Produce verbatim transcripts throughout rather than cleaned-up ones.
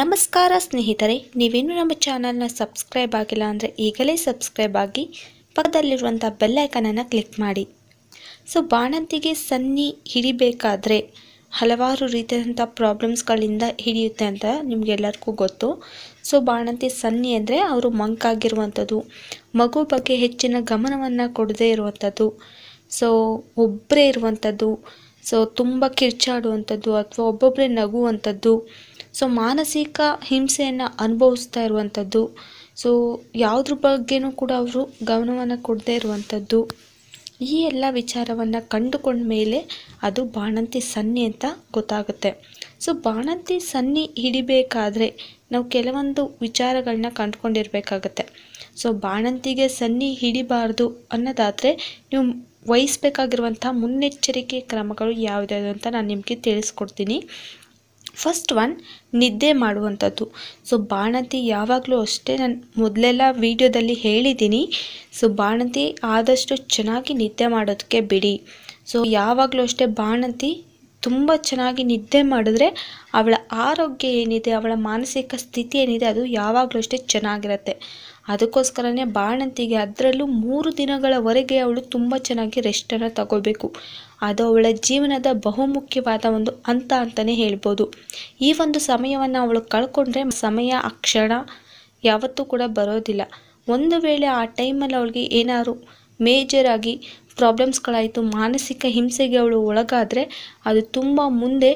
ನಮಸ್ಕಾರ ಸ್ನೇಹಿತರೆ, ನೀವೇನು ನಮ್ಮ ಚಾನಲ್ನ ಸಬ್ಸ್ಕ್ರೈಬ್ ಆಗಿಲ್ಲ ಅಂದರೆ ಈಗಲೇ ಸಬ್ಸ್ಕ್ರೈಬ್ ಆಗಿ ಪಕ್ಕದಲ್ಲಿರುವಂಥ ಬೆಲ್ ಐಕನನ್ನು ಕ್ಲಿಕ್ ಮಾಡಿ. ಸೊ ಬಾಣಂತಿಗೆ ಸನ್ನಿ ಹಿಡಿಬೇಕಾದ್ರೆ ಹಲವಾರು ರೀತಿಯಾದಂಥ ಪ್ರಾಬ್ಲಮ್ಸ್ಗಳಿಂದ ಹಿಡಿಯುತ್ತೆ ಅಂತ ನಿಮಗೆಲ್ಲರಿಗೂ ಗೊತ್ತು. ಸೊ ಬಾಣಂತಿ ಸನ್ನಿ ಅಂದರೆ ಅವರು ಮಂಕಾಗಿರುವಂಥದ್ದು, ಮಗು ಬಗ್ಗೆ ಹೆಚ್ಚಿನ ಗಮನವನ್ನು ಕೊಡದೇ ಇರುವಂಥದ್ದು, ಸೊ ಒಬ್ಬರೇ ಇರುವಂಥದ್ದು, ಸೊ ತುಂಬ ಕಿರ್ಚಾಡುವಂಥದ್ದು ಅಥವಾ ಒಬ್ಬೊಬ್ಬರೇ ನಗುವಂಥದ್ದು, ಸೊ ಮಾನಸಿಕ ಹಿಂಸೆಯನ್ನು ಅನುಭವಿಸ್ತಾ ಇರುವಂಥದ್ದು, ಸೊ ಯಾವುದ್ರ ಬಗ್ಗೆನೂ ಕೂಡ ಅವರು ಗಮನವನ್ನು ಕೊಡದೇ ಇರುವಂಥದ್ದು, ಈ ಎಲ್ಲ ವಿಚಾರವನ್ನು ಕಂಡುಕೊಂಡ ಮೇಲೆ ಅದು ಬಾಣಂತಿ ಸನ್ನಿ ಅಂತ ಗೊತ್ತಾಗುತ್ತೆ. ಸೊ ಬಾಣಂತಿ ಸನ್ನಿ ಹಿಡಿಬೇಕಾದ್ರೆ ನಾವು ಕೆಲವೊಂದು ವಿಚಾರಗಳನ್ನ ಕಂಡುಕೊಂಡಿರ್ಬೇಕಾಗತ್ತೆ. ಸೊ ಬಾಣಂತಿಗೆ ಸನ್ನಿ ಹಿಡಿಬಾರ್ದು ಅನ್ನೋದಾದರೆ ನೀವು ವಹಿಸ್ಬೇಕಾಗಿರುವಂಥ ಮುನ್ನೆಚ್ಚರಿಕೆ ಕ್ರಮಗಳು ಯಾವುದ್ಯಾವುದು ಅಂತ ನಾನು ನಿಮಗೆ ತಿಳಿಸ್ಕೊಡ್ತೀನಿ. ಫಸ್ಟ್ ಒನ್, ನಿದ್ದೆ ಮಾಡುವಂಥದ್ದು. ಸೊ ಬಾಣಂತಿ ಯಾವಾಗಲೂ ಅಷ್ಟೇ, ನಾನು ಮೊದಲೆಲ್ಲ ವಿಡಿಯೋದಲ್ಲಿ ಹೇಳಿದ್ದೀನಿ, ಸೊ ಬಾಣಂತಿ ಆದಷ್ಟು ಚೆನ್ನಾಗಿ ನಿದ್ದೆ ಮಾಡೋದಕ್ಕೆ ಬಿಡಿ. ಸೊ ಯಾವಾಗಲೂ ಅಷ್ಟೇ ಬಾಣಂತಿ ತುಂಬ ಚೆನ್ನಾಗಿ ನಿದ್ದೆ ಮಾಡಿದ್ರೆ ಅವಳ ಆರೋಗ್ಯ ಏನಿದೆ, ಅವಳ ಮಾನಸಿಕ ಸ್ಥಿತಿ ಏನಿದೆ ಅದು ಯಾವಾಗಲೂ ಅಷ್ಟೇ ಚೆನ್ನಾಗಿರುತ್ತೆ. ಅದಕ್ಕೋಸ್ಕರನೇ ಬಾಣಂತಿಗೆ ಅದರಲ್ಲೂ ಮೂರು ದಿನಗಳವರೆಗೆ ಅವಳು ತುಂಬ ಚೆನ್ನಾಗಿ ರೆಸ್ಟನ್ನು ತಗೋಬೇಕು. ಅದು ಅವಳ ಜೀವನದ ಬಹುಮುಖ್ಯವಾದ ಒಂದು ಹಂತ ಅಂತಲೇ ಹೇಳ್ಬೋದು. ಈ ಒಂದು ಸಮಯವನ್ನು ಅವಳು ಕಳ್ಕೊಂಡ್ರೆ ಸಮಯ ಆ ಕ್ಷಣ ಯಾವತ್ತೂ ಕೂಡ ಬರೋದಿಲ್ಲ. ಒಂದು ವೇಳೆ ಆ ಟೈಮಲ್ಲಿ ಅವಳಿಗೆ ಏನಾದ್ರು ಮೇಜರಾಗಿ ಪ್ರಾಬ್ಲಮ್ಸ್ಗಳಾಯಿತು, ಮಾನಸಿಕ ಹಿಂಸೆಗೆ ಅವಳು ಒಳಗಾದರೆ ಅದು ತುಂಬ ಮುಂದೆ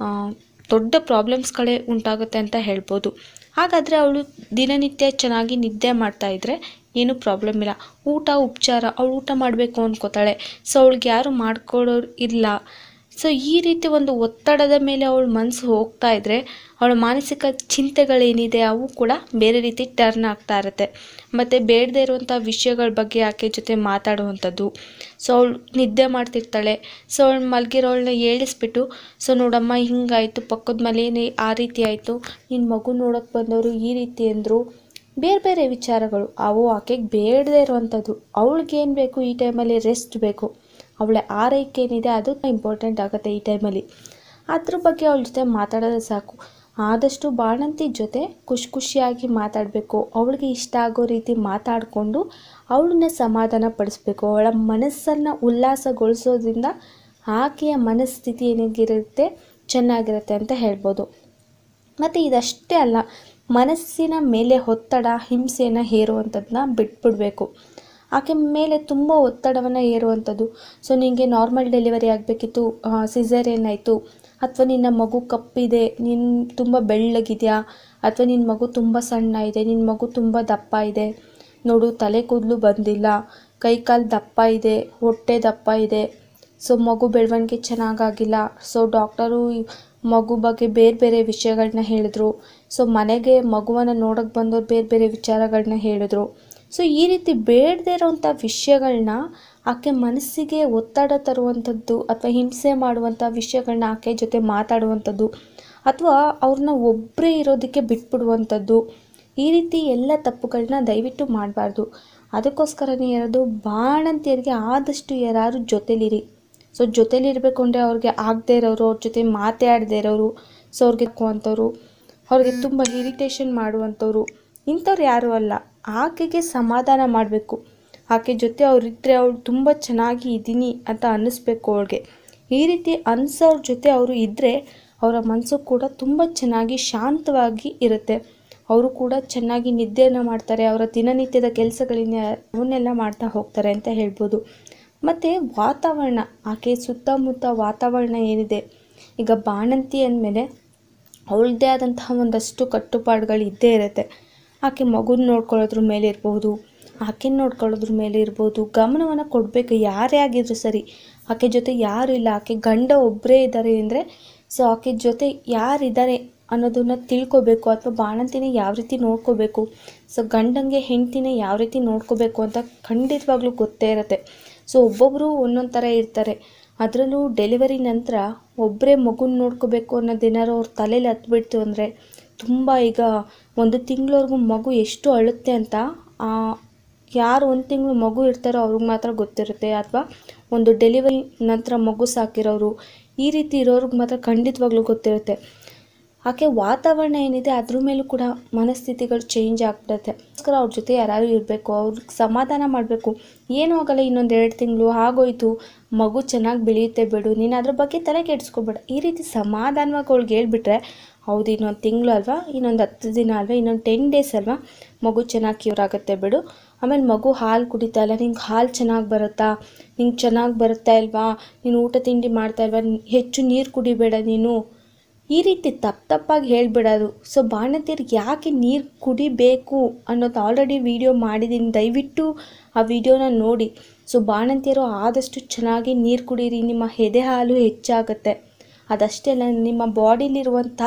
ದೊಡ್ಡ ಪ್ರಾಬ್ಲಮ್ಸ್ಗಳೇ ಉಂಟಾಗುತ್ತೆ ಅಂತ ಹೇಳ್ಬೋದು. ಹಾಗಾದರೆ ಅವಳು ದಿನನಿತ್ಯ ಚೆನ್ನಾಗಿ ನಿದ್ದೆ ಮಾಡ್ತಾಯಿದ್ರೆ ಏನೂ ಪ್ರಾಬ್ಲಮ್ ಇಲ್ಲ. ಊಟ ಉಪಚಾರ, ಅವಳು ಊಟ ಮಾಡಬೇಕು ಅಂದ್ಕೋತಾಳೆ, ಸೊ ಅವಳಿಗೆ ಯಾರು ಮಾಡ್ಕೊಡೋರು ಇಲ್ಲ. ಸೊ ಈ ರೀತಿ ಒಂದು ಒತ್ತಡದ ಮೇಲೆ ಅವಳ ಮನಸ್ಸು ಹೋಗ್ತಾ ಇದ್ದರೆ ಅವಳ ಮಾನಸಿಕ ಚಿಂತೆಗಳೇನಿದೆ ಅವು ಕೂಡ ಬೇರೆ ರೀತಿ ಟರ್ನ್ ಆಗ್ತಾ ಇರುತ್ತೆ. ಮತ್ತು ಬೇಡದೇ ಇರುವಂಥ ವಿಷಯಗಳ ಬಗ್ಗೆ ಆಕೆ ಜೊತೆ ಮಾತಾಡುವಂಥದ್ದು. ಸೊ ಅವಳು ನಿದ್ದೆ ಮಾಡ್ತಿರ್ತಾಳೆ, ಸೊ ಅವಳು ಮಲಗಿರೋಳನ್ನ ಏಳಿಸ್ಬಿಟ್ಟು, ಸೊ ನೋಡಮ್ಮ ಹಿಂಗಾಯಿತು, ಪಕ್ಕದ ಮನೇನೆ ಆ ರೀತಿ ಆಯಿತು, ನಿನ್ನ ಮಗು ನೋಡೋಕ್ಕೆ ಬಂದವರು ಈ ರೀತಿ ಅಂದರು, ಬೇರೆ ಬೇರೆ ವಿಚಾರಗಳು ಅವು ಆಕೆಗೆ ಬೇಡದೇ ಇರುವಂಥದ್ದು. ಅವಳಿಗೇನು ಬೇಕು ಈ ಟೈಮಲ್ಲಿ ರೆಸ್ಟ್ ಬೇಕು, ಅವಳ ಆರೈಕೆ ಏನಿದೆ ಅದು ಇಂಪಾರ್ಟೆಂಟ್ ಆಗುತ್ತೆ ಈ ಟೈಮಲ್ಲಿ. ಅದ್ರ ಬಗ್ಗೆ ಅವಳ ಜೊತೆ ಮಾತಾಡೋದು ಸಾಕು. ಆದಷ್ಟು ಬಾಣಂತಿ ಜೊತೆ ಖುಷಿ ಖುಷಿಯಾಗಿ ಮಾತಾಡಬೇಕು, ಅವಳಿಗೆ ಇಷ್ಟ ಆಗೋ ರೀತಿ ಮಾತಾಡಿಕೊಂಡು ಅವಳನ್ನ ಸಮಾಧಾನ ಪಡಿಸ್ಬೇಕು. ಅವಳ ಮನಸ್ಸನ್ನು ಉಲ್ಲಾಸಗೊಳಿಸೋದ್ರಿಂದ ಆಕೆಯ ಮನಸ್ಥಿತಿ ಏನಾಗಿರುತ್ತೆ ಚೆನ್ನಾಗಿರುತ್ತೆ ಅಂತ ಹೇಳ್ಬೋದು. ಮತ್ತು ಇದಷ್ಟೇ ಅಲ್ಲ, ಮನಸ್ಸಿನ ಮೇಲೆ ಒತ್ತಡ ಹಿಂಸೆಯನ್ನು ಹೇರುವಂಥದ್ದನ್ನ ಬಿಟ್ಬಿಡಬೇಕು. ಆಕೆ ಮೇಲೆ ತುಂಬ ಒತ್ತಡವನ್ನು ಏರುವಂಥದ್ದು. ಸೊ ನಿನಗೆ ನಾರ್ಮಲ್ ಡೆಲಿವರಿ ಆಗಬೇಕಿತ್ತು, ಸಿಸೇರಿಯನ್ ಆಯಿತು, ಅಥವಾ ನಿನ್ನ ಮಗು ಕಪ್ಪಿದೆ, ನೀನು ತುಂಬ ಬೆಳ್ಳಗಿದೆಯಾ, ಅಥವಾ ನಿನ್ನ ಮಗು ತುಂಬ ಸಣ್ಣ ಇದೆ, ನಿನ್ನ ಮಗು ತುಂಬ ದಪ್ಪ ಇದೆ, ನೋಡು ತಲೆ ಕೂದಲು ಬಂದಿಲ್ಲ, ಕೈಕಾಲು ದಪ್ಪ ಇದೆ, ಹೊಟ್ಟೆ ದಪ್ಪ ಇದೆ, ಸೊ ಮಗು ಬೆಳವಣಿಗೆ ಚೆನ್ನಾಗಾಗಿಲ್ಲ, ಸೊ ಡಾಕ್ಟರು ಮಗು ಬಗ್ಗೆ ಬೇರೆ ಬೇರೆ ವಿಷಯಗಳನ್ನ ಹೇಳಿದ್ರು, ಸೊ ಮನೆಗೆ ಮಗುವನ್ನು ನೋಡೋಕ್ಕೆ ಬಂದವರು ಬೇರೆ ಬೇರೆ ವಿಚಾರಗಳನ್ನ ಹೇಳಿದ್ರು. ಸೊ ಈ ರೀತಿ ಬೇಡದೇ ಇರೋವಂಥ ವಿಷಯಗಳನ್ನ ಆಕೆ ಮನಸ್ಸಿಗೆ ಒತ್ತಡ ತರುವಂಥದ್ದು ಅಥವಾ ಹಿಂಸೆ ಮಾಡುವಂಥ ವಿಷಯಗಳನ್ನ ಆಕೆ ಜೊತೆ ಮಾತಾಡುವಂಥದ್ದು, ಅಥವಾ ಅವ್ರನ್ನ ಒಬ್ಬರೇ ಇರೋದಕ್ಕೆ ಬಿಟ್ಬಿಡುವಂಥದ್ದು, ಈ ರೀತಿ ಎಲ್ಲ ತಪ್ಪುಗಳನ್ನ ದಯವಿಟ್ಟು ಮಾಡಬಾರ್ದು. ಅದಕ್ಕೋಸ್ಕರನೇ ಇರೋದು ಬಾಣಂತಿಯರಿಗೆ ಆದಷ್ಟು ಯಾರು ಜೊತೆಲಿರಿ. ಸೊ ಜೊತೆಲಿರಬೇಕು ಅಂದರೆ ಅವ್ರಿಗೆ ಆಗದೆ ಇರೋರು, ಅವ್ರ ಜೊತೆ ಮಾತಾಡದೇ ಇರೋರು, ಸೊ ಅವ್ರಿಗೆ ಅಂಥವ್ರು, ಅವ್ರಿಗೆ ತುಂಬ ಇರಿಟೇಷನ್ ಮಾಡುವಂಥವ್ರು, ಇಂಥವ್ರು ಯಾರೂ ಅಲ್ಲ. ಆಕೆಗೆ ಸಮಾಧಾನ ಮಾಡಬೇಕು. ಆಕೆ ಜೊತೆ ಅವರಿದ್ದರೆ ಅವಳು ತುಂಬ ಚೆನ್ನಾಗಿ ಇದ್ದೀನಿ ಅಂತ ಅನ್ನಿಸ್ಬೇಕು ಅವಳಿಗೆ. ಈ ರೀತಿ ಅನಿಸೋರ ಜೊತೆ ಅವರು ಇದ್ದರೆ ಅವರ ಮನಸ್ಸು ಕೂಡ ತುಂಬ ಚೆನ್ನಾಗಿ ಶಾಂತವಾಗಿ ಇರುತ್ತೆ. ಅವರು ಕೂಡ ಚೆನ್ನಾಗಿ ನಿದ್ದೆಯನ್ನು ಮಾಡ್ತಾರೆ, ಅವರ ದಿನನಿತ್ಯದ ಕೆಲಸಗಳನ್ನ ಅವನ್ನೆಲ್ಲ ಮಾಡ್ತಾ ಹೋಗ್ತಾರೆ ಅಂತ ಹೇಳ್ಬೋದು. ಮತ್ತು ವಾತಾವರಣ, ಆಕೆ ಸುತ್ತಮುತ್ತ ವಾತಾವರಣ ಏನಿದೆ, ಈಗ ಬಾಣಂತಿ ಅಂದಮೇಲೆ ಅವಳದ್ದೇ ಆದಂತಹ ಒಂದಷ್ಟು ಕಟ್ಟುಪಾಡುಗಳು ಇದ್ದೇ ಇರುತ್ತೆ. ಆಕೆ ಮಗುನ ನೋಡ್ಕೊಳ್ಳೋದ್ರ ಮೇಲೆ ಇರ್ಬೋದು, ಆಕೆನ ನೋಡ್ಕೊಳ್ಳೋದ್ರ ಮೇಲೆ ಇರ್ಬೋದು, ಗಮನವನ್ನು ಕೊಡಬೇಕು. ಯಾರೇ ಆಗಿದ್ರು ಸರಿ, ಆಕೆ ಜೊತೆ ಯಾರಿಲ್ಲ, ಆಕೆ ಗಂಡ ಒಬ್ಬರೇ ಇದ್ದಾರೆ ಅಂದರೆ ಸೊ ಆಕೆ ಜೊತೆ ಯಾರಿದ್ದಾರೆ ಅನ್ನೋದನ್ನು ತಿಳ್ಕೊಬೇಕು. ಅಥವಾ ಬಾಣಂತಿನ ಯಾವ ರೀತಿ ನೋಡ್ಕೋಬೇಕು, ಸೊ ಗಂಡಂಗೆ ಹೆಂಡ್ತಿನ ಯಾವ ರೀತಿ ನೋಡ್ಕೋಬೇಕು ಅಂತ ಖಂಡಿತವಾಗ್ಲೂ ಗೊತ್ತೇ ಇರುತ್ತೆ. ಸೊ ಒಬ್ಬೊಬ್ಬರು ಒಂದೊಂದು ಥರ ಇರ್ತಾರೆ. ಅದರಲ್ಲೂ ಡೆಲಿವರಿ ನಂತರ ಒಬ್ಬರೇ ಮಗುನ ನೋಡ್ಕೋಬೇಕು ಅನ್ನೋದೇನಾರು ಅವ್ರ ತಲೆಯಲ್ಲಿ ಹತ್ಬಿಡ್ತು ಅಂದರೆ ತುಂಬ, ಈಗ ಒಂದು ತಿಂಗಳವರೆಗೂ ಮಗು ಎಷ್ಟು ಅಳುತ್ತೆ ಅಂತ ಯಾರು ಒಂದು ತಿಂಗಳು ಮಗು ಇರ್ತಾರೋ ಅವ್ರಿಗೆ ಮಾತ್ರ ಗೊತ್ತಿರುತ್ತೆ. ಅಥವಾ ಒಂದು ಡೆಲಿವರಿ ನಂತರ ಮಗು ಸಾಕಿರೋರು, ಈ ರೀತಿ ಇರೋರಿಗೆ ಮಾತ್ರ ಖಂಡಿತವಾಗ್ಲೂ ಗೊತ್ತಿರುತ್ತೆ. ಆಕೆ ವಾತಾವರಣ ಏನಿದೆ ಅದ್ರ ಮೇಲೂ ಕೂಡ ಮನಸ್ಥಿತಿಗಳು ಚೇಂಜ್ ಆಗ್ಬಿಡುತ್ತೆ. ಅದಕ್ಕೋಸ್ಕರ ಅವ್ರ ಜೊತೆ ಯಾರು ಇರಬೇಕು, ಅವ್ರಿಗೆ ಸಮಾಧಾನ ಮಾಡಬೇಕು. ಏನೂ ಆಗಲ್ಲ, ಇನ್ನೊಂದು ಎರಡು ತಿಂಗಳು ಆಗೋಯ್ತು, ಮಗು ಚೆನ್ನಾಗಿ ಬೆಳೆಯುತ್ತೆ ಬಿಡು, ನೀನು ಅದ್ರ ಬಗ್ಗೆ ತಲೆ ಕೆಡಿಸ್ಕೊಬೇಡ, ಈ ರೀತಿ ಸಮಾಧಾನವಾಗಿ ಅವ್ಳಿಗೆ ಹೇಳ್ಬಿಟ್ರೆ, ಹೌದು ಇನ್ನೊಂದು ತಿಂಗಳು ಅಲ್ವಾ, ಇನ್ನೊಂದು ಹತ್ತು ದಿನ ಅಲ್ವಾ, ಇನ್ನೊಂದು ಟೆನ್ ಡೇಸ್ ಅಲ್ವಾ, ಮಗು ಚೆನ್ನಾಗಿ ಕ್ಯೂರ್ ಆಗುತ್ತೆ ಬಿಡು. ಆಮೇಲೆ ಮಗು ಹಾಲು ಕುಡಿತಾ ಇಲ್ಲ, ನಿಂಗೆ ಹಾಲು ಚೆನ್ನಾಗಿ ಬರುತ್ತಾ, ನಿಂಗೆ ಚೆನ್ನಾಗಿ ಬರುತ್ತಾ ಇಲ್ವಾ, ನೀನು ಊಟ ತಿಂಡಿ ಮಾಡ್ತಾ ಇಲ್ವಾ, ಹೆಚ್ಚು ನೀರು ಕುಡಿಬೇಡ ನೀನು, ಈ ರೀತಿ ತಪ್ಪು ತಪ್ಪಾಗಿ ಹೇಳಿಬಿಡೋದು. ಸೊ ಬಾಣಂತಿಯರಿಗೆ ಯಾಕೆ ನೀರು ಕುಡಿಬೇಕು ಅನ್ನೋದು ಆಲ್ರೆಡಿ ವಿಡಿಯೋ ಮಾಡಿದ್ದೀನಿ, ದಯವಿಟ್ಟು ಆ ವಿಡಿಯೋನ ನೋಡಿ. ಸೊ ಬಾಣಂತಿಯರು ಆದಷ್ಟು ಚೆನ್ನಾಗಿ ನೀರು ಕುಡೀರಿ, ನಿಮ್ಮ ಎದೆ ಹಾಲು ಹೆಚ್ಚಾಗುತ್ತೆ. ಅದಷ್ಟೇ ಅಲ್ಲ, ನಿಮ್ಮ ಬಾಡಿಲಿರುವಂಥ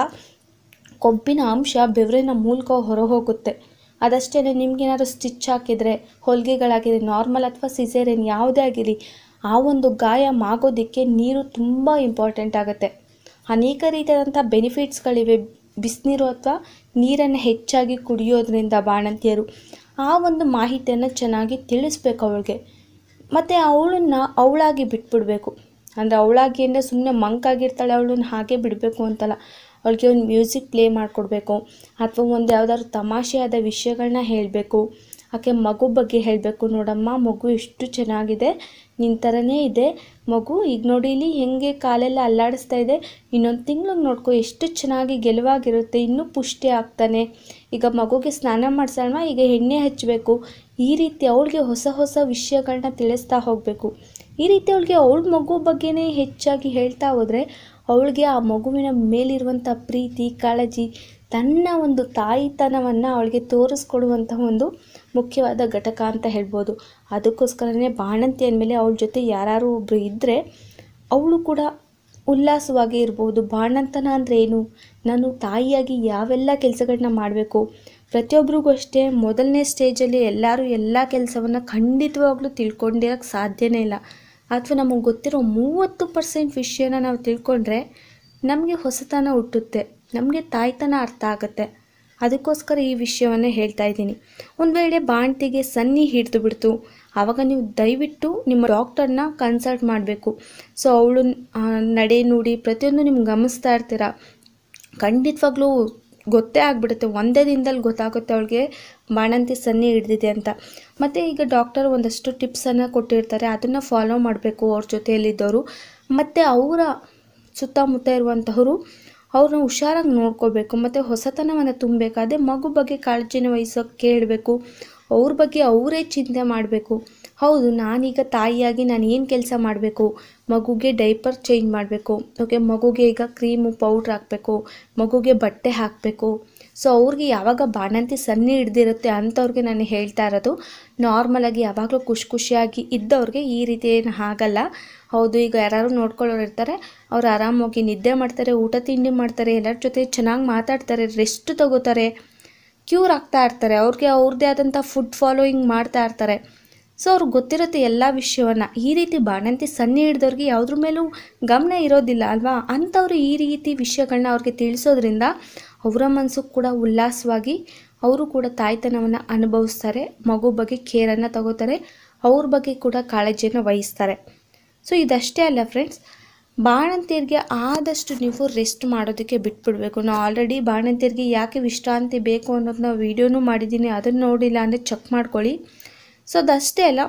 ಕೊಬ್ಬಿನ ಅಂಶ ಬೆವರಿನ ಮೂಲಕ ಹೊರ ಹೋಗುತ್ತೆ. ಅದಷ್ಟೇ ಅಲ್ಲ, ನಿಮಗೇನಾದ್ರು ಸ್ಟಿಚ್ ಹಾಕಿದರೆ, ಹೊಲಿಗೆಗಳಾಗಿದ್ರೆ, ನಾರ್ಮಲ್ ಅಥವಾ ಸಿಸೇರಿಯನ್ ಯಾವುದೇ ಆಗಿರಲಿ, ಆ ಒಂದು ಗಾಯ ಮಾಗೋದಕ್ಕೆ ನೀರು ತುಂಬ ಇಂಪಾರ್ಟೆಂಟ್ ಆಗುತ್ತೆ. ಅನೇಕ ರೀತಿಯಾದಂಥ ಬೆನಿಫಿಟ್ಸ್ಗಳಿವೆ ಬಿಸಿನೀರು ಅಥವಾ ನೀರನ್ನು ಹೆಚ್ಚಾಗಿ ಕುಡಿಯೋದ್ರಿಂದ. ಬಾಣಂತಿಯರು ಆ ಒಂದು ಮಾಹಿತಿಯನ್ನು ಚೆನ್ನಾಗಿ ತಿಳಿಸ್ಬೇಕು ಅವಳಿಗೆ. ಮತ್ತು ಅವಳನ್ನ ಅವಳಾಗಿ ಬಿಟ್ಬಿಡಬೇಕು. ಅಂದರೆ ಅವಳಾಗಿ ಅಂದರೆ ಸುಮ್ಮನೆ ಮಂಕಾಗಿರ್ತಾಳೆ ಅವಳನ್ನ ಹಾಗೆ ಬಿಡಬೇಕು ಅಂತಲ್ಲ, ಅವಳಿಗೆ ಒಂದು ಮ್ಯೂಸಿಕ್ ಪ್ಲೇ ಮಾಡಿಕೊಡ್ಬೇಕು, ಅಥವಾ ಒಂದು ಯಾವುದಾದ್ರು ತಮಾಷೆಯಾದ ವಿಷಯಗಳನ್ನ ಹೇಳಬೇಕು. ಆಕೆ ಮಗು ಬಗ್ಗೆ ಹೇಳಬೇಕು, ನೋಡಮ್ಮ ಮಗು ಎಷ್ಟು ಚೆನ್ನಾಗಿದೆ, ನಿನ್ನ ಥರನೇ ಇದೆ ಮಗು, ಈಗ ನೋಡಿ ಇಲ್ಲಿ ಹೆಂಗೆ ಕಾಲೆಲ್ಲ ಅಲ್ಲಾಡಿಸ್ತಾ ಇದೆ, ಇನ್ನೊಂದು ತಿಂಗ್ಳಿಗೆ ನೋಡ್ಕೊ ಎಷ್ಟು ಚೆನ್ನಾಗಿ ಗೆಲುವಾಗಿರುತ್ತೆ, ಇನ್ನೂ ಪುಷ್ಟಿ ಆಗ್ತಾನೆ, ಈಗ ಮಗುಗೆ ಸ್ನಾನ ಮಾಡಿಸೋಣ, ಈಗ ಎಣ್ಣೆ ಹಚ್ಚಬೇಕು. ಈ ರೀತಿ ಅವಳಿಗೆ ಹೊಸ ಹೊಸ ವಿಷಯಗಳನ್ನ ತಿಳಿಸ್ತಾ ಹೋಗಬೇಕು. ಈ ರೀತಿ ಅವಳಿಗೆ ಅವಳ ಮಗು ಬಗ್ಗೆನೇ ಹೆಚ್ಚಾಗಿ ಹೇಳ್ತಾ ಹೋದರೆ ಅವಳಿಗೆ ಆ ಮಗುವಿನ ಮೇಲಿರುವಂಥ ಪ್ರೀತಿ, ಕಾಳಜಿ, ತನ್ನ ಒಂದು ತಾಯಿತನವನ್ನು ಅವಳಿಗೆ ತೋರಿಸ್ಕೊಡುವಂಥ ಒಂದು ಮುಖ್ಯವಾದ ಘಟಕ ಅಂತ ಹೇಳ್ಬೋದು. ಅದಕ್ಕೋಸ್ಕರನೇ ಬಾಣಂತಿ ಅಂದಮೇಲೆ ಅವಳ ಜೊತೆ ಯಾರು ಒಬ್ಬರು ಇದ್ದರೆ ಅವಳು ಕೂಡ ಉಲ್ಲಾಸವಾಗಿ ಇರ್ಬೋದು. ಬಾಣಂತನ ಅಂದರೆ ಏನು, ನಾನು ತಾಯಿಯಾಗಿ ಯಾವೆಲ್ಲ ಕೆಲಸಗಳನ್ನ ಮಾಡಬೇಕು, ಪ್ರತಿಯೊಬ್ಬರಿಗೂ ಅಷ್ಟೇ ಮೊದಲನೇ ಸ್ಟೇಜಲ್ಲಿ ಎಲ್ಲರೂ ಎಲ್ಲ ಕೆಲಸವನ್ನು ಖಂಡಿತವಾಗ್ಲೂ ತಿಳ್ಕೊಂಡಿರೋಕ್ಕೆ ಸಾಧ್ಯನೇ ಇಲ್ಲ. ಅಥವಾ ನಮಗೆ ಗೊತ್ತಿರೋ ಮೂವತ್ತು ಪರ್ಸೆಂಟ್ ವಿಷಯನ ನಾವು ತಿಳ್ಕೊಂಡ್ರೆ ನಮಗೆ ಹೊಸತನ ಹುಟ್ಟುತ್ತೆ, ನಮಗೆ ತಾಯ್ತನ ಅರ್ಥ ಆಗುತ್ತೆ. ಅದಕ್ಕೋಸ್ಕರ ಈ ವಿಷಯವನ್ನು ಹೇಳ್ತಾ ಇದ್ದೀನಿ. ಒಂದು ವೇಳೆ ಬಾಣಂತಿಗೆ ಸನ್ನಿ ಹಿಡಿದು ಬಿಡ್ತು, ಆವಾಗ ನೀವು ದಯವಿಟ್ಟು ನಿಮ್ಮ ಡಾಕ್ಟರ್ನ ಕನ್ಸಲ್ಟ್ ಮಾಡಬೇಕು. ಸೊ ಅವಳು ನಡೆ ನುಡಿ ಪ್ರತಿಯೊಂದು ನಿಮ್ಗೆ ಗಮನಿಸ್ತಾ ಇರ್ತೀರ, ಖಂಡಿತವಾಗ್ಲೂ ಗೊತ್ತೇ ಆಗಿಬಿಡುತ್ತೆ, ಒಂದೇ ದಿನದಲ್ಲಿ ಗೊತ್ತಾಗುತ್ತೆ ಅವಳಿಗೆ ಬಾಣಂತಿ ಸನ್ನಿ ಹಿಡ್ದಿದೆ ಅಂತ. ಮತ್ತು ಈಗ ಡಾಕ್ಟರ್ ಒಂದಷ್ಟು ಟಿಪ್ಸನ್ನು ಕೊಟ್ಟಿರ್ತಾರೆ, ಅದನ್ನು ಫಾಲೋ ಮಾಡಬೇಕು ಅವ್ರ ಜೊತೆಯಲ್ಲಿದ್ದವರು. ಮತ್ತು ಅವರ ಸುತ್ತಮುತ್ತ ಇರುವಂತಹವರು ಅವ್ರನ್ನ ಹುಷಾರಾಗಿ ನೋಡ್ಕೋಬೇಕು. ಮತ್ತು ಹೊಸತನವನ್ನು ತುಂಬಬೇಕು. ಅದೇ ಮಗು ಬಗ್ಗೆ ಕಾಳಜಿನ ವಹಿಸೋಕ್ಕೆ ಕೇಳಬೇಕು, ಅವ್ರ ಬಗ್ಗೆ ಅವರೇ ಚಿಂತೆ ಮಾಡಬೇಕು. ಹೌದು, ನಾನೀಗ ತಾಯಿಯಾಗಿ ನಾನು ಏನು ಕೆಲಸ ಮಾಡಬೇಕು, ಮಗುಗೆ ಡೈಪರ್ ಚೇಂಜ್ ಮಾಡಬೇಕು, ಓಕೆ, ಮಗುಗೆ ಈಗ ಕ್ರೀಮು ಪೌಡ್ರ್ ಹಾಕಬೇಕು, ಮಗುಗೆ ಬಟ್ಟೆ ಹಾಕಬೇಕು. ಸೊ ಅವ್ರಿಗೆ ಯಾವಾಗ ಬಾಣಂತಿ ಸನ್ನಿ ಹಿಡ್ದಿರುತ್ತೆ ಅಂಥವ್ರಿಗೆ ನಾನು ಹೇಳ್ತಾ ಇರೋದು, ನಾರ್ಮಲಾಗಿ ಯಾವಾಗಲೂ ಖುಷಿ ಖುಷಿಯಾಗಿ ಇದ್ದವ್ರಿಗೆ ಈ ರೀತಿ ಏನು ಆಗಲ್ಲ. ಹೌದು, ಈಗ ಯಾರು ನೋಡ್ಕೊಳ್ಳೋರು ಇರ್ತಾರೆ, ಅವ್ರು ಆರಾಮಾಗಿ ನಿದ್ದೆ ಮಾಡ್ತಾರೆ, ಊಟ ತಿಂಡಿ ಮಾಡ್ತಾರೆ, ಎಲ್ಲರ ಜೊತೆ ಚೆನ್ನಾಗಿ ಮಾತಾಡ್ತಾರೆ, ರೆಸ್ಟ್ ತಗೋತಾರೆ, ಕ್ಯೂರ್ ಆಗ್ತಾ ಇರ್ತಾರೆ, ಅವ್ರಿಗೆ ಅವ್ರದ್ದೇ ಆದಂಥ ಫುಡ್ ಫಾಲೋಯಿಂಗ್ ಮಾಡ್ತಾ ಇರ್ತಾರೆ. ಸೊ ಅವ್ರಿಗೆ ಗೊತ್ತಿರುತ್ತೆ ಎಲ್ಲ ವಿಷಯವನ್ನು. ಈ ರೀತಿ ಬಾಣಂತಿ ಸನ್ನಿ ಹಿಡ್ದವ್ರಿಗೆ ಯಾವುದ್ರ ಮೇಲೂ ಗಮನ ಇರೋದಿಲ್ಲ ಅಲ್ವಾ, ಅಂಥವ್ರು ಈ ರೀತಿ ವಿಷಯಗಳನ್ನ ಅವ್ರಿಗೆ ತಿಳಿಸೋದ್ರಿಂದ ಅವರ ಮನಸ್ಸು ಕೂಡ ಉಲ್ಲಾಸವಾಗಿ ಅವರು ಕೂಡ ತಾಯ್ತನವನ್ನು ಅನುಭವಿಸ್ತಾರೆ, ಮಗು ಬಗ್ಗೆ ಕೇರನ್ನು ತಗೋತಾರೆ, ಅವ್ರ ಬಗ್ಗೆ ಕೂಡ ಕಾಳಜಿಯನ್ನು ವಹಿಸ್ತಾರೆ. ಸೊ ಇದಷ್ಟೇ ಅಲ್ಲ ಫ್ರೆಂಡ್ಸ್, ಬಾಣಂತಿಯರಿಗೆ ಆದಷ್ಟು ನೀವು ರೆಸ್ಟ್ ಮಾಡೋದಕ್ಕೆ ಬಿಟ್ಬಿಡಬೇಕು. ನಾನು ಆಲ್ರೆಡಿ ಬಾಣಂತಿಯರಿಗೆ ಯಾಕೆ ವಿಶ್ರಾಂತಿ ಬೇಕು ಅನ್ನೋದನ್ನ ವೀಡಿಯೋನೂ ಮಾಡಿದ್ದೀನಿ, ಅದನ್ನು ನೋಡಿಲ್ಲ ಅಂದರೆ ಚೆಕ್ ಮಾಡ್ಕೊಳ್ಳಿ. ಸೊ ಅದಷ್ಟೇ ಅಲ್ಲ,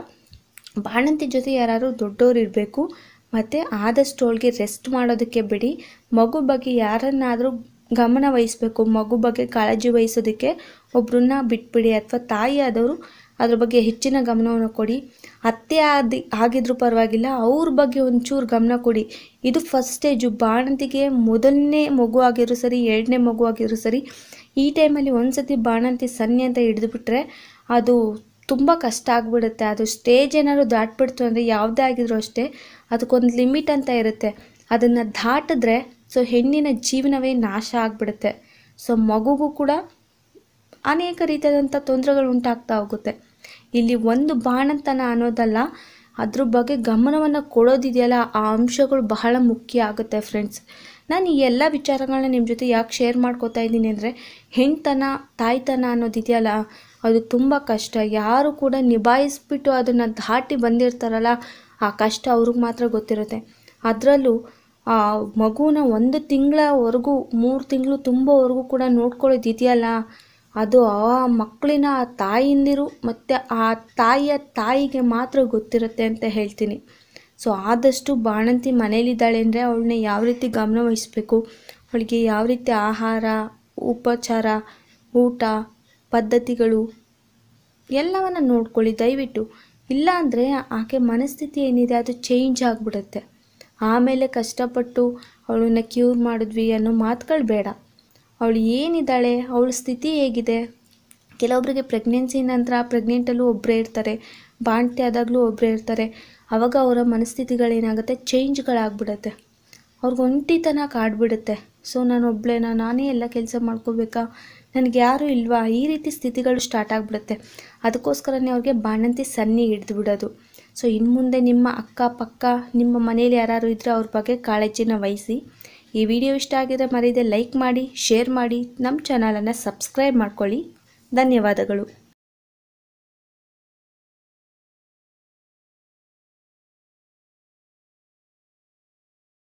ಬಾಣಂತಿ ಜೊತೆ ಯಾರು ದೊಡ್ಡವ್ರು ಇರಬೇಕು. ಮತ್ತು ಆದಷ್ಟು ಅವಳಿಗೆ ರೆಸ್ಟ್ ಮಾಡೋದಕ್ಕೆ ಬಿಡಿ. ಮಗು ಬಗ್ಗೆ ಯಾರನ್ನಾದರೂ ಗಮನ ವಹಿಸಬೇಕು, ಮಗು ಬಗ್ಗೆ ಕಾಳಜಿ ವಹಿಸೋದಕ್ಕೆ ಒಬ್ಬರನ್ನ ಬಿಟ್ಬಿಡಿ. ಅಥವಾ ತಾಯಿ ಆದವರು ಅದ್ರ ಬಗ್ಗೆ ಹೆಚ್ಚಿನ ಗಮನವನ್ನು ಕೊಡಿ. ಅತ್ತೆ ಆದಿ ಆಗಿದ್ರೂ ಪರವಾಗಿಲ್ಲ, ಅವ್ರ ಬಗ್ಗೆ ಒಂಚೂರು ಗಮನ ಕೊಡಿ. ಇದು ಫಸ್ಟ್ ಸ್ಟೇಜು. ಬಾಣಂತಿಗೆ ಮೊದಲನೇ ಮಗು ಆಗಿರೋ ಸರಿ, ಎರಡನೇ ಮಗು ಆಗಿರೋ ಸರಿ, ಈ ಟೈಮಲ್ಲಿ ಒಂದು ಸತಿ ಬಾಣಂತಿ ಸನ್ನಿ ಅಂತ ಹಿಡಿದುಬಿಟ್ರೆ ಅದು ತುಂಬ ಕಷ್ಟ ಆಗಿಬಿಡುತ್ತೆ. ಅದು ಸ್ಟೇಜ್ ಏನಾದ್ರು ದಾಟ್ಬಿಡ್ತು ಅಂದರೆ ಯಾವುದೇ ಆಗಿದ್ರು ಅಷ್ಟೇ, ಅದಕ್ಕೊಂದು ಲಿಮಿಟ್ ಅಂತ ಇರುತ್ತೆ. ಅದನ್ನು ದಾಟಿದ್ರೆ ಸೊ ಹೆಣ್ಣಿನ ಜೀವನವೇ ನಾಶ ಆಗಿಬಿಡುತ್ತೆ. ಸೊ ಮಗುಗೂ ಕೂಡ ಅನೇಕ ರೀತಿಯಾದಂಥ ತೊಂದರೆಗಳು ಉಂಟಾಗ್ತಾ ಹೋಗುತ್ತೆ. ಇಲ್ಲಿ ಒಂದು ಬಾಣಂತನ ಅನ್ನೋದಲ್ಲ, ಅದ್ರ ಬಗ್ಗೆ ಗಮನವನ್ನು ಕೊಡೋದಿದೆಯಲ್ಲ, ಆ ಅಂಶಗಳು ಬಹಳ ಮುಖ್ಯ ಆಗುತ್ತೆ ಫ್ರೆಂಡ್ಸ್. ನಾನು ಈ ಎಲ್ಲ ವಿಚಾರಗಳನ್ನ ನಿಮ್ಮ ಜೊತೆ ಯಾಕೆ ಶೇರ್ ಮಾಡ್ಕೋತಾ ಇದ್ದೀನಿ ಅಂದರೆ, ಹೆಣ್ತನ ತಾಯ್ತನ ಅನ್ನೋದಿದೆಯಲ್ಲ, ಅದು ತುಂಬ ಕಷ್ಟ. ಯಾರು ಕೂಡ ನಿಭಾಯಿಸ್ಬಿಟ್ಟು ಅದನ್ನು ದಾಟಿ ಬಂದಿರ್ತಾರಲ್ಲ, ಆ ಕಷ್ಟ ಅವ್ರಿಗೆ ಮಾತ್ರ ಗೊತ್ತಿರುತ್ತೆ. ಅದರಲ್ಲೂ ಆ ಮಗುನ ಒಂದು ತಿಂಗಳವರೆಗೂ ಮೂರು ತಿಂಗಳು ತುಂಬೋವರೆಗೂ ಕೂಡ ನೋಡ್ಕೊಳ್ಳೋದು ಇದೆಯಲ್ಲ, ಅದು ಆ ಮಕ್ಕಳಿನ ಆ ತಾಯಿಂದಿರು ಮತ್ತು ಆ ತಾಯಿಯ ತಾಯಿಗೆ ಮಾತ್ರ ಗೊತ್ತಿರುತ್ತೆ ಅಂತ ಹೇಳ್ತೀನಿ. ಸೊ ಆದಷ್ಟು ಬಾಣಂತಿ ಮನೇಲಿದ್ದಾಳೆ ಅಂದರೆ ಅವಳನ್ನ ಯಾವ ರೀತಿ ಗಮನ ವಹಿಸಬೇಕು, ಅವಳಿಗೆ ಯಾವ ರೀತಿ ಆಹಾರ, ಉಪಚಾರ, ಊಟ ಪದ್ಧತಿಗಳು ಎಲ್ಲವನ್ನು ನೋಡ್ಕೊಳ್ಳಿ ದಯವಿಟ್ಟು. ಇಲ್ಲ ಅಂದರೆ ಆಕೆ ಮನಸ್ಥಿತಿ ಏನಿದೆ ಅದು ಚೇಂಜ್ ಆಗಿಬಿಡುತ್ತೆ. ಆಮೇಲೆ ಕಷ್ಟಪಟ್ಟು ಅವಳನ್ನ ಕ್ಯೂರ್ ಮಾಡಿದ್ವಿ ಅನ್ನೋ ಮಾತುಗಳು ಬೇಡ. ಅವಳು ಏನಿದ್ದಾಳೆ, ಅವಳ ಸ್ಥಿತಿ ಹೇಗಿದೆ. ಕೆಲವೊಬ್ಬರಿಗೆ ಪ್ರೆಗ್ನೆನ್ಸಿ ನಂತರ ಪ್ರೆಗ್ನೆಂಟಲ್ಲೂ ಒಬ್ಬರೇ ಇರ್ತಾರೆ, ಬಾಣಂತಿ ಆದಾಗಲೂ ಒಬ್ಬರೇ ಇರ್ತಾರೆ. ಆವಾಗ ಅವರ ಮನಸ್ಥಿತಿಗಳೇನಾಗುತ್ತೆ, ಚೇಂಜ್ಗಳಾಗ್ಬಿಡುತ್ತೆ. ಅವ್ರಿಗೆ ಒಂಟಿತನ ಕಾಡ್ಬಿಡುತ್ತೆ. ಸೊ ನಾನು ಒಬ್ಬಳೇನಾ, ನಾನೇ ಎಲ್ಲ ಕೆಲಸ ಮಾಡ್ಕೋಬೇಕಾ, ನನಗೆ ಯಾರೂ ಇಲ್ವಾ, ಈ ರೀತಿ ಸ್ಥಿತಿಗಳು ಸ್ಟಾರ್ಟ್ ಆಗಿಬಿಡುತ್ತೆ. ಅದಕ್ಕೋಸ್ಕರನೇ ಅವ್ರಿಗೆ ಬಾಣಂತಿ ಸನ್ನಿ ಹಿಡಿದು ಬಿಡೋದು. ಸೊ ಇನ್ನು ಮುಂದೆ ನಿಮ್ಮ ಅಕ್ಕಪಕ್ಕ ನಿಮ್ಮ ಮನೇಲಿ ಯಾರು ಇದ್ದರೆ ಅವ್ರ ಬಗ್ಗೆ ಕಾಳಜಿನ ವಹಿಸಿ. ಈ ವಿಡಿಯೋ ಇಷ್ಟ ಆಗಿದ್ರೆ ಮರೀದೆ ಲೈಕ್ ಮಾಡಿ, ಶೇರ್ ಮಾಡಿ, ನಮ್ಮ ಚಾನಲನ್ನು ಸಬ್ಸ್ಕ್ರೈಬ್ ಮಾಡ್ಕೊಳ್ಳಿ. ಧನ್ಯವಾದಗಳು.